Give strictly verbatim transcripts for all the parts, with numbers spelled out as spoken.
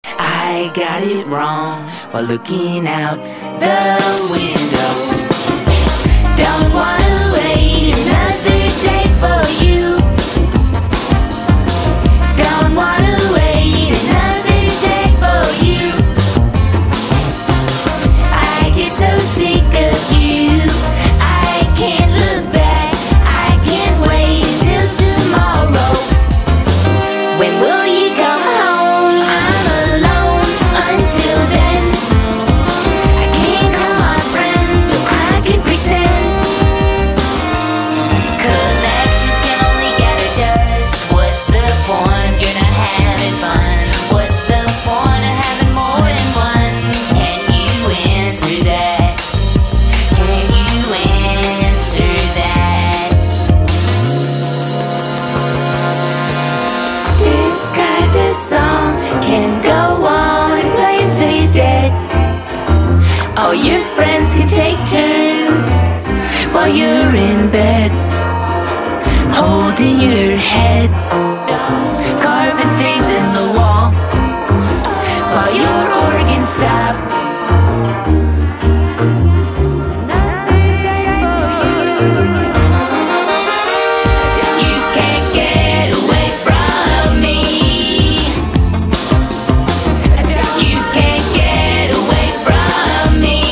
I got it wrong while looking out the window. Don't wanna wait another day for you. Don't wanna wait another day for you. I get so sick of you. I can't look back. I can't wait till tomorrow. When will you come home? I'm alone until then. I can't call my friends, but I can pretend. Collections can only gather dust. What's the point? You're not having fun. What's the point of having more than one? Can you answer that? Can you answer that? This kind of song can go on and play until you're dead. All your friends can take turns while you're in bed, holding your head, carving things in the wall while your organs stop. You can't get away from me. You can't get away from me.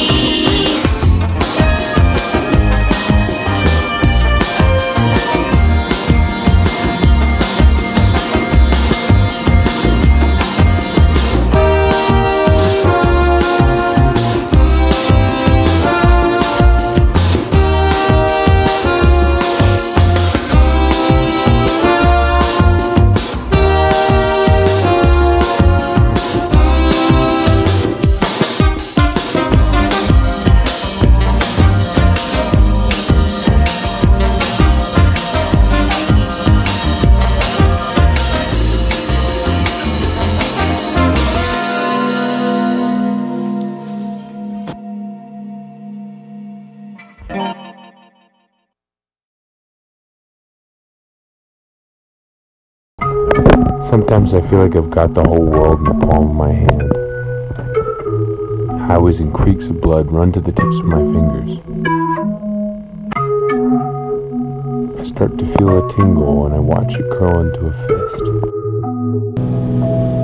Sometimes I feel like I've got the whole world in the palm of my hand. Highways and creeks of blood run to the tips of my fingers. I start to feel a tingle when I watch it curl into a fist.